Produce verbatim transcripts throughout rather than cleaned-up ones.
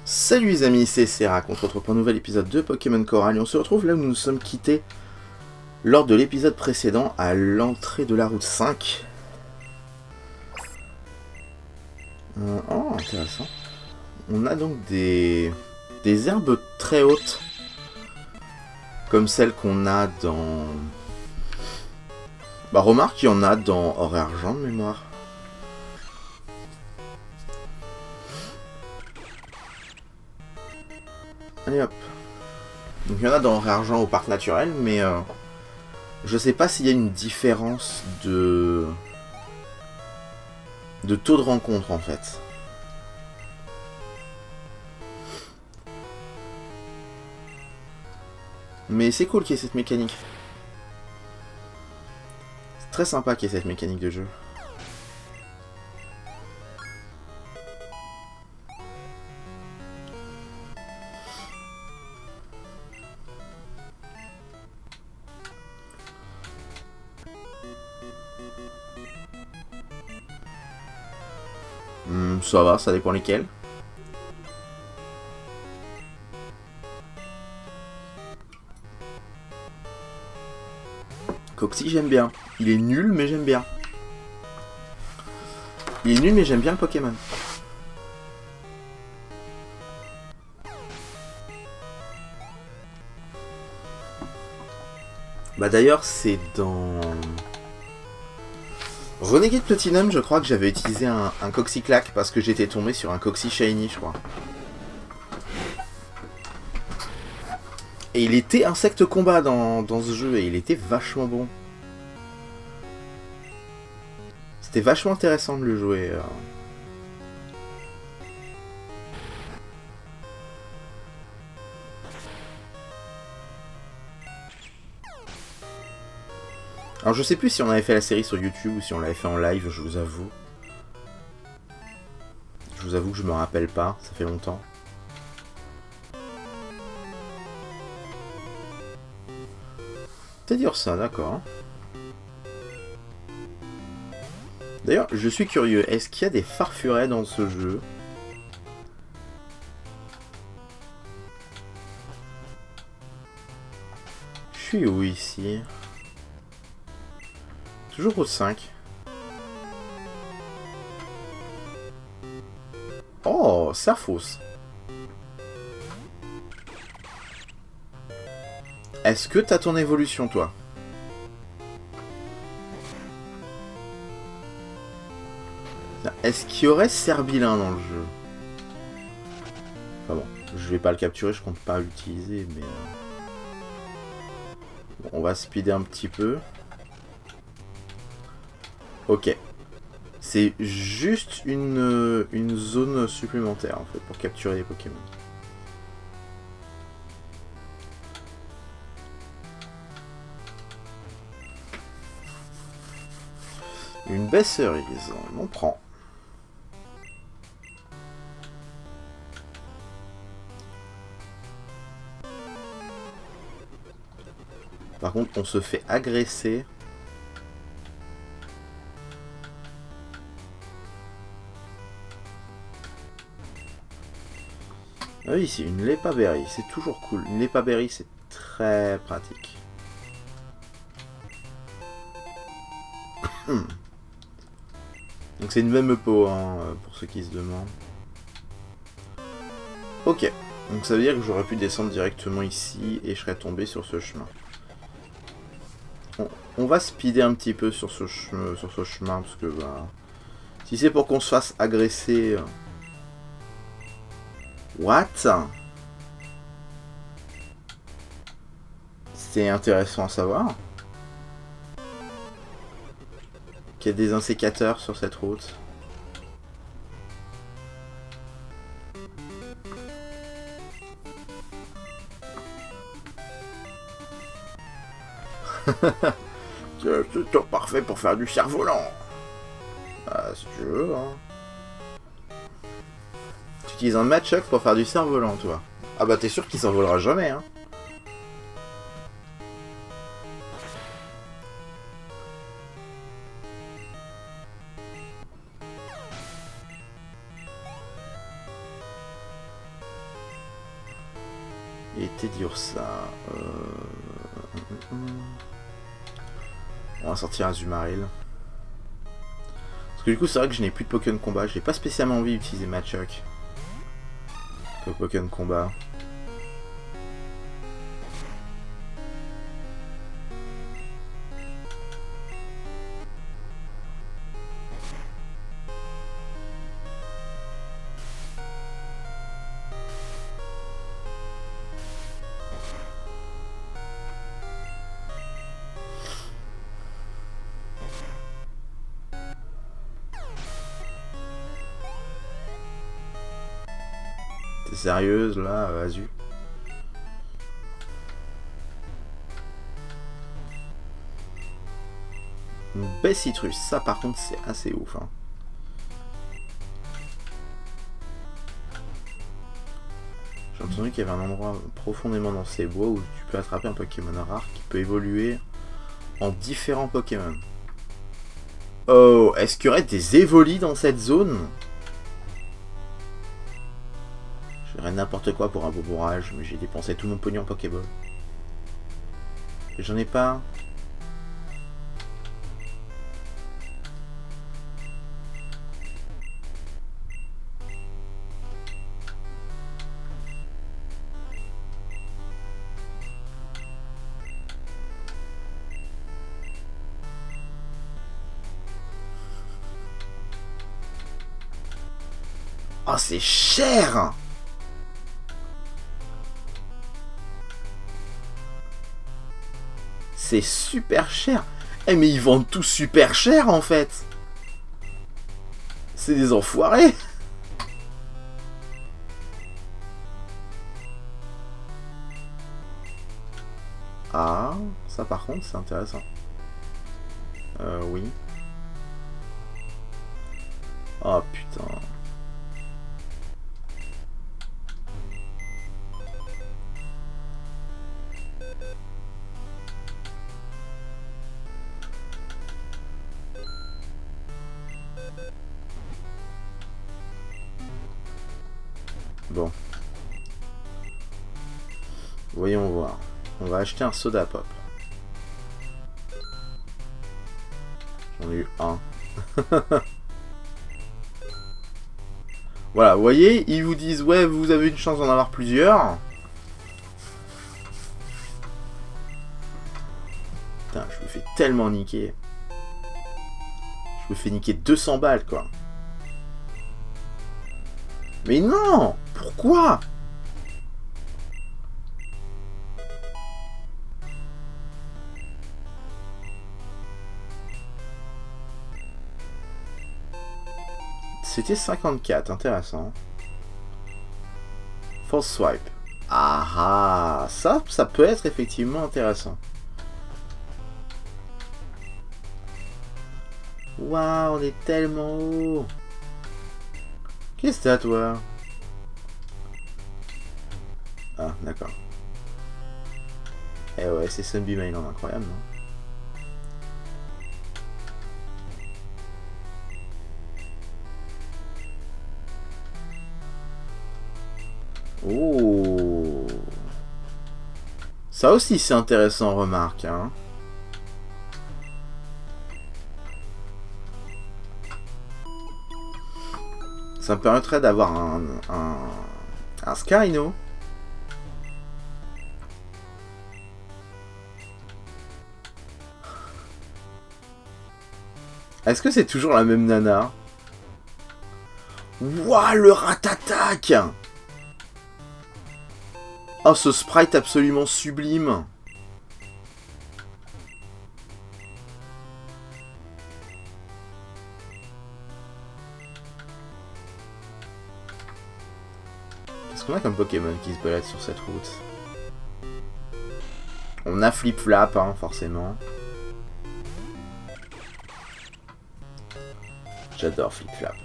Salut les amis, c'est Serac, on se retrouve pour un nouvel épisode de Pokémon Coral et on se retrouve là où nous nous sommes quittés lors de l'épisode précédent à l'entrée de la route cinq. Euh, oh, intéressant. On a donc des, des herbes très hautes, comme celles qu'on a dans... Bah remarque, il y en a dans Or et Argent de mémoire. Allez hop. Donc il y en a dans Or et Argent au parc naturel, mais euh, je sais pas s'il y a une différence de... de taux de rencontre en fait. Mais c'est cool qu'il y ait cette mécanique. C'est très sympa qu'il y ait cette mécanique de jeu. Hmm, ça va, ça dépend lesquels. Coxy, j'aime bien. Il est nul, mais j'aime bien. Il est nul, mais j'aime bien le Pokémon. Bah d'ailleurs, c'est dans... Renegade Platinum, je crois que j'avais utilisé un, un Coxyclack parce que j'étais tombé sur un Coxy Shiny, je crois. Et il était insecte combat dans, dans ce jeu et il était vachement bon. C'était vachement intéressant de le jouer. Euh. Alors je sais plus si on avait fait la série sur YouTube ou si on l'avait fait en live, je vous avoue. Je vous avoue que je me rappelle pas, ça fait longtemps. C'est dire ça, d'accord. D'ailleurs, je suis curieux, est-ce qu'il y a des farfurets dans ce jeu? Je suis où ici? Toujours au cinq. Oh, Serfos. Est-ce que t'as ton évolution, toi? Est-ce qu'il y aurait Serbilin dans le jeu? Enfin bon, je vais pas le capturer, je compte pas l'utiliser, mais... Bon, on va speeder un petit peu. Ok. C'est juste une, une zone supplémentaire, en fait, pour capturer les Pokémon. Une baie cerise, on prend. Par contre, on se fait agresser. Ah oui, c'est une Lepaberry, c'est toujours cool. Une Lepaberry, c'est très pratique. Donc c'est une même peau, hein, pour ceux qui se demandent. Ok, donc ça veut dire que j'aurais pu descendre directement ici et je serais tombé sur ce chemin. On, on va speeder un petit peu sur ce, che sur ce chemin parce que bah, si c'est pour qu'on se fasse agresser... What? C'est intéressant à savoir. Qu'il y a des insécateurs sur cette route. C'est le temps parfait pour faire du cerf-volant. Ah, si tu veux, hein. Tu utilises un Machoke pour faire du cerf-volant, toi. Ah bah t'es sûr qu'il s'envolera jamais, hein. Il était dur ça. Euh... On va sortir Azumarill. Parce que du coup c'est vrai que je n'ai plus de Pokémon combat. J'ai pas spécialement envie d'utiliser Machoke. Le Pokémon combat. T'es sérieuse là, euh, Azu? Une baie citrus, ça par contre c'est assez ouf. Hein. J'ai entendu qu'il y avait un endroit profondément dans ces bois où tu peux attraper un Pokémon rare qui peut évoluer en différents Pokémon. Oh, est-ce qu'il y aurait des évolis dans cette zone? J'aurais n'importe quoi pour un beau bourrage, mais j'ai dépensé tout mon pognon en Pokéball. Et j'en ai pas. Oh, c'est cher! C'est super cher. Eh mais ils vendent tout super cher en fait. C'est des enfoirés. Ah, ça par contre c'est intéressant. Euh, oui. Oh putain. Bon. Voyons voir. On va acheter un soda pop. J'en ai eu un. Voilà, vous voyez, ils vous disent ouais, vous avez une chance d'en avoir plusieurs. Putain, je me fais tellement niquer. Je me fais niquer deux cents balles quoi. Mais non! Pourquoi? C'était cinquante-quatre, intéressant. False swipe. Ah ah, ça, ça peut être effectivement intéressant. Waouh, on est tellement haut. Qu'est-ce que t'as, toi? Ah, d'accord. Eh ouais, c'est Sunbeam Island, incroyable, non? Oh! Ça aussi, c'est intéressant, remarque, hein? Ça me permettrait d'avoir un, un, un Skyno. Est-ce que c'est toujours la même nana? Ouah, le rat-attaque! Oh, ce sprite absolument sublime! Qu'est-ce qu'on a comme Pokémon qui se balade sur cette route? On a Flip-Flap, hein, forcément. J'adore Flip-Flap.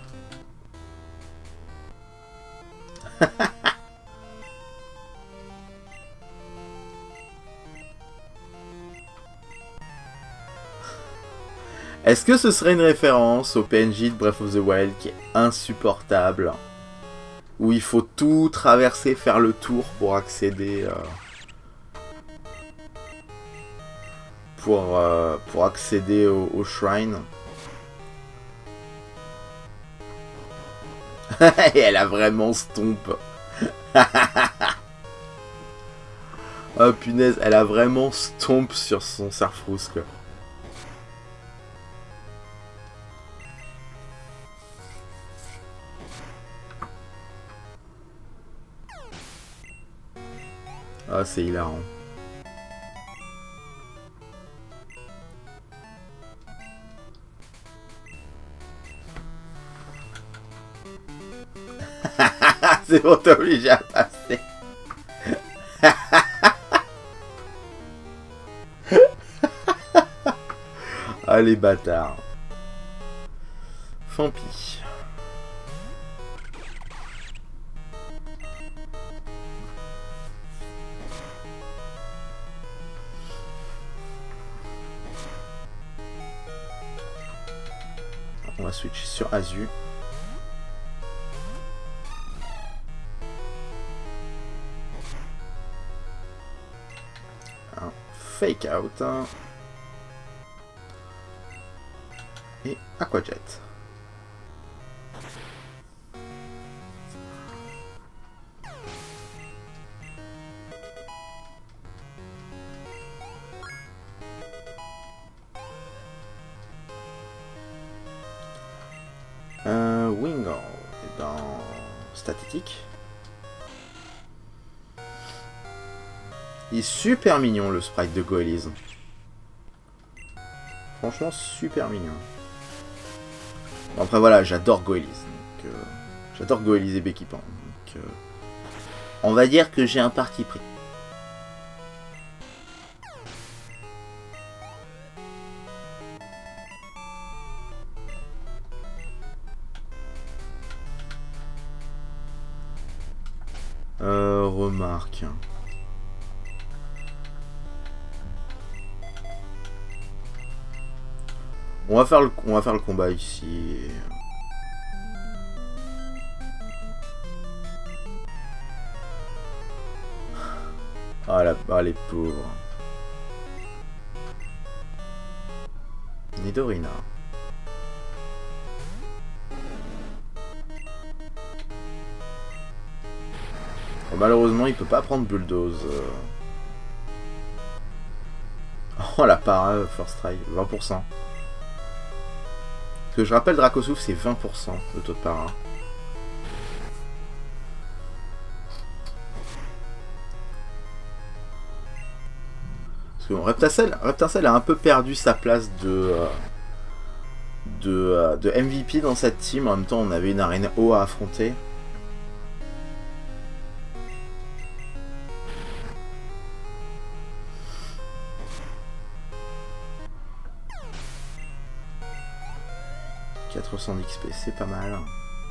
Est-ce que ce serait une référence au P N J de Breath of the Wild qui est insupportable? où il faut tout traverser, faire le tour pour accéder... Euh, pour, euh, pour accéder au, au shrine. Et elle a vraiment stomp. Oh punaise, elle a vraiment stomp sur son Sarfrousse, quoi. Ah, c'est hilarant. C'est bon, t'es obligé à passer. Ah, les bâtards. Fampi. On va switcher sur Azu. Un fake out. Hein. Et Aquajet. Un Wingull est dans statistique. Il est super mignon le sprite de Goélise. Franchement super mignon. Bon, après voilà, j'adore Goélise. Euh, j'adore Goélise et Becky Pan. Donc, euh, on va dire que j'ai un parti pris. Euh, remarque. On va faire le, on va faire le combat ici. Ah, la, ah les pauvres. Nidorina. Bon, malheureusement, il peut pas prendre Bulldoze. Oh la para, First Try, vingt pour cent. Parce que je rappelle, Dracosouffle, c'est vingt pour cent de taux de para. Parce que bon, Reptacell, Reptacell a un peu perdu sa place de, euh, de, euh, de M V P dans cette team. En même temps, on avait une arène haut à affronter. quatre cents d'X P, c'est pas mal.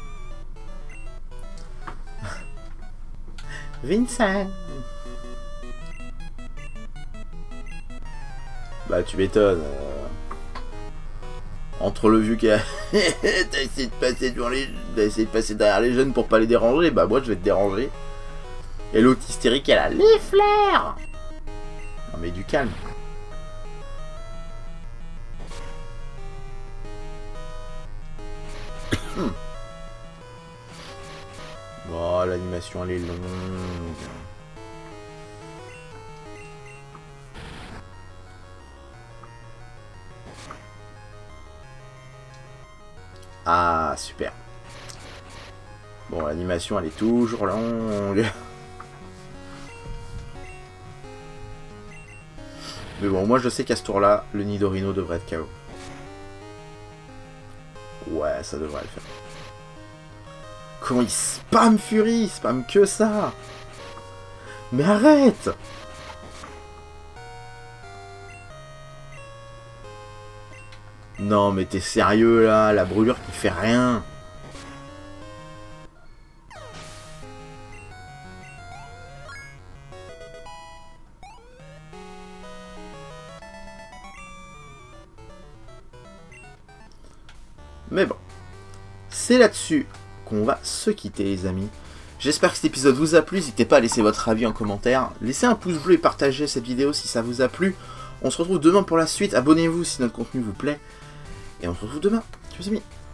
Vincent. Bah tu m'étonnes. Euh... Entre le vu qu'elle t'as essayé de passer devant les, t'as essayé de passer derrière les jeunes pour pas les déranger, bah moi je vais te déranger. Et l'autre hystérique, elle a les flares. Non mais du calme. Oh, l'animation elle est longue. Ah, super. Bon, l'animation elle est toujours longue. Mais bon, moi je sais qu'à ce tour-là, le Nidorino devrait être K O. Ouais, ça devrait le faire. Comment il spam Fury? Il spam que ça. Mais arrête! Non mais t'es sérieux là? La brûlure qui fait rien. Mais bon. C'est là-dessus qu'on va se quitter les amis. J'espère que cet épisode vous a plu, n'hésitez pas à laisser votre avis en commentaire. Laissez un pouce bleu et partagez cette vidéo si ça vous a plu. On se retrouve demain pour la suite, abonnez-vous si notre contenu vous plaît. Et on se retrouve demain, ciao les amis.